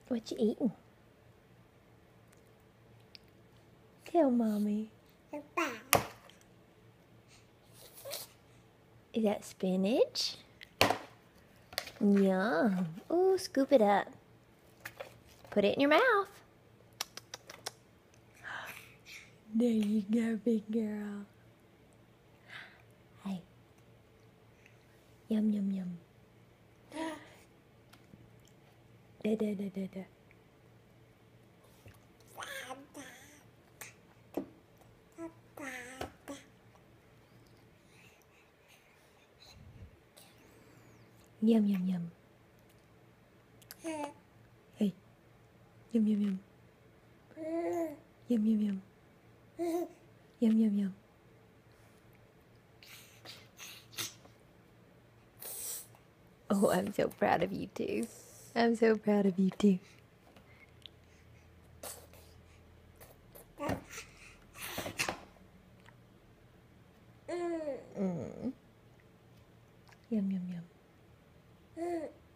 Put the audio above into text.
What you eating? Tell mommy. Is that spinach? Yum. Oh, scoop it up. Put it in your mouth. There you go, big girl. Hey. Yum, yum, yum. Da, da, da, da, da. Yum, yum, yum. Hey. Yum, yum, yum. Yum, yum, yum. Yum, yum, yum. Oh, I'm so proud of you too. I'm so proud of you too. Mm. Yum, yum, yum.